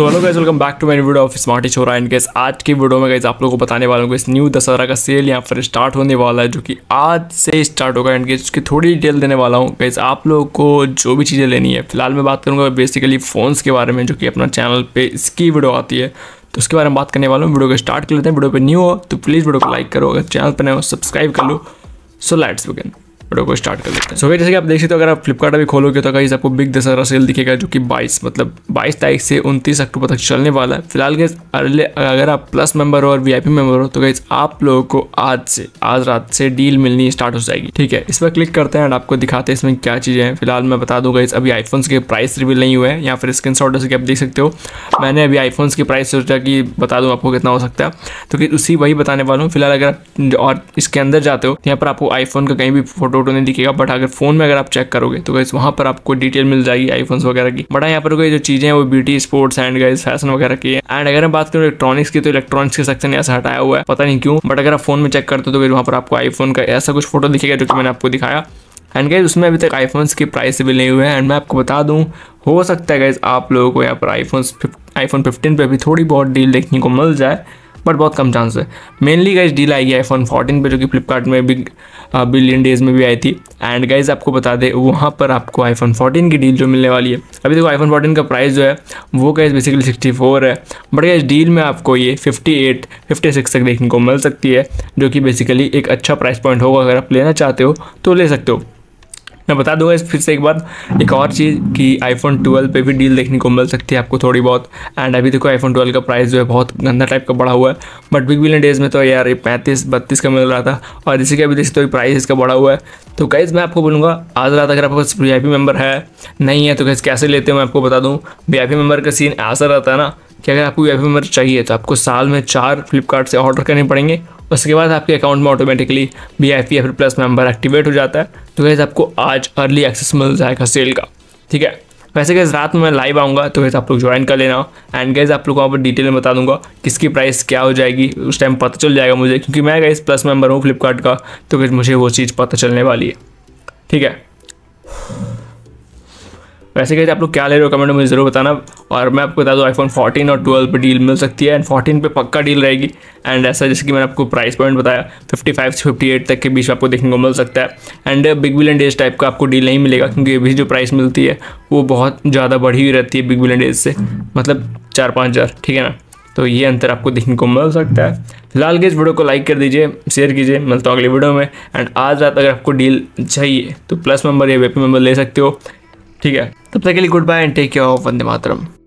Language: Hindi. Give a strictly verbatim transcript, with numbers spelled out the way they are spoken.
तो hello guys, welcome back to my video of smarty छोरा। एंड गाइस आज की वीडियो में गाइस आप लोगों को बताने वाला हूँ इस न्यू दशहरा का सेल यहाँ पर स्टार्ट होने वाला है, जो कि आज से स्टार्ट होगा। एंड गाइस उसकी थोड़ी डिटेल देने वाला हूँ गाइस आप लोगों को जो भी चीज़ें लेनी है। फिलहाल मैं बात करूँगा बेसिकली फ़ोन्स के बारे में, जो कि अपना चैनल पर इसकी वीडियो आती है, तो उसके बारे में बात करने वाला हूँ। वीडियो को स्टार्ट कर लेते हैं। वीडियो पर न्यू हो तो प्लीज़ वीडियो को लाइक करो, अगर चैनल पर नए हो सब्सक्राइब कर लो। सो लेट्स बिगिन, वीडियो को स्टार्ट कर लेते हैं। सो so, जैसे कि आप देख सकते हो, अगर आप फ्लिपकार्ट अभी खोलोगे तो गाइस आपको बिग दशहरा सेल दिखेगा, जो कि बाईस मतलब बाईस तारीख से उनतीस अक्टूबर तक चलने वाला है। फिलहाल गाइस अगर आप प्लस मेंबर हो और वीआईपी मेंबर हो तो गाइस आप लोगों को आज से आज रात से डील मिलनी स्टार्ट हो जाएगी। ठीक है, इस पर क्लिक करते हैं और आपको दिखाते हैं इसमें क्या चीज़ें हैं। फिलहाल मैं बता दूँ गाइस अभी आईफोन्स के प्राइस रिवील नहीं हुए हैं। यहाँ पर स्क्रीन शॉट जैसे कि आप देख सकते हो, मैंने अभी आईफोन्स की प्राइस सोचा कि बता दूँ आपको कितना हो सकता है, तो कि उसी वही बताने वाला हूँ। फिलहाल अगर आप और इसके अंदर जाते हो तो यहाँ पर आपको आईफोन का कहीं भी फोटो वोटो नहीं दिखेगा, बट अगर फोन में अगर आप चेक करोगे तो गाइस वहाँ पर आपको डिटेल मिल जाएगी आईफोन्स वगैरह की। बट यहाँ पर जो चीज़ें हैं वो beauty, sports and guys fashion वगैरह की है। एंड अगर मैं बात करूँ इलेक्ट्रॉनिक्स की, तो इलेक्ट्रॉनिक्स के सेक्शन ऐसा हटाया हुआ है, पता नहीं क्यों। बट अगर आप फोन में चेक करते हो तो वहाँ पर आपको आईफोन का ऐसा कुछ फोटो दिखेगा जो कि मैंने आपको दिखाया। एंड गाइस उसमें अभी तक आईफोन्स की प्राइस भी नहीं हुए हैं। एंड मैं आपको बता दूँ, हो सकता है गाइस आप लोगों को यहाँ पर आईफोन्स आईफोन फिफ्टीन पे भी थोड़ी बहुत डील देखने को मिल जाए, बट बहुत कम चांस है। मेनली गाइस डील आएगी आईफोन फोर्टीन पे, जो कि फ्लिपकार्ट में बिग बिलियन डेज में भी आई थी। एंड गाइस आपको बता दें वहाँ पर आपको आईफोन फोर्टीन की डील जो मिलने वाली है। अभी देखो आईफोन फोर्टीन का प्राइस जो है वो गाइस बेसिकली सिक्सटी फोर है, बट गाइस डील में आपको ये फिफ्टी एट फिफ्टी सिक्स तक देखने को मिल सकती है, जो कि बेसिकली एक अच्छा प्राइस पॉइंट होगा। अगर आप लेना चाहते हो तो ले सकते हो। मैं बता दूंगा इस फिर से एक बार, एक और चीज़ कि आईफोन ट्वेल्व पे भी डील देखने को मिल सकती है आपको थोड़ी बहुत। एंड अभी देखो आईफोन ट्वेल्व का प्राइस जो है बहुत गंदा टाइप का बढ़ा हुआ है, बट बिग बिलियन डेज में तो यार ये पैंतीस बत्तीस का मिल रहा था, और जैसे कि अभी देख सकते हो प्राइस इसका बढ़ा हुआ है। तो गाइस मैं आपको बोलूँगा आज रात अगर आपके पास वीआईपी मेंबर है नहीं है तो गाइस कैसे लेते हो मैं आपको बता दूँ। वीआईपी मेंबर का सीन ऐसा रहता है ना कि अगर आपको वीआईपी मेंबर चाहिए तो आपको साल में चार फ्लिपकार्ट से ऑर्डर करने पड़ेंगे, उसके बाद आपके अकाउंट में ऑटोमेटिकली वीआईपी या फिर प्लस मेंबर एक्टिवेट हो जाता है। तो गाइस आपको आज अर्ली एक्सेस मिल जाएगा सेल का। ठीक है, वैसे गाइस रात में मैं लाइव आऊँगा तो गाइस आप लोग ज्वाइन कर लेना। एंड गाइस आप लोग को वहाँ पर डिटेल में बता दूंगा किसकी प्राइस क्या हो जाएगी, उस टाइम पता चल जाएगा मुझे, क्योंकि मैं गाइस प्लस मेंबर हूँ फ्लिपकार्ट का, तो गाइस मुझे वो चीज़ पता चलने वाली है। ठीक है, वैसे गाइस आप लोग क्या ले रहे हो कमेंट में मुझे ज़रूर बताना। और मैं आपको बता दूँ आईफोन फोर्टीन और ट्वेल्व पे डील मिल सकती है, एंड फोर्टीन पे पक्का डील रहेगी। एंड ऐसा जैसे कि मैंने आपको प्राइस पॉइंट बताया फिफ्टी फाइव से फिफ्टी एट तक के बीच में आपको देखने को मिल सकता है। And big billion days type का आपको डील नहीं मिलेगा, क्योंकि अभी जो प्राइस मिलती है वो बहुत ज़्यादा बढ़ी हुई रहती है बिग बिलियन डेज से, मतलब चार पाँच हज़ार। ठीक है ना, तो ये अंतर आपको देखने को मिल सकता है। फिलहाल के इस वीडियो को लाइक कर दीजिए, शेयर कीजिए, मिलता हूँ अगली वीडियो में। एंड आज रात अगर आपको डील चाहिए तो प्लस मेंबर या वीआईपी मेंबर ले सकते हो। ठीक है, तब तक के लिए good bye and take care of वंदे मातरम।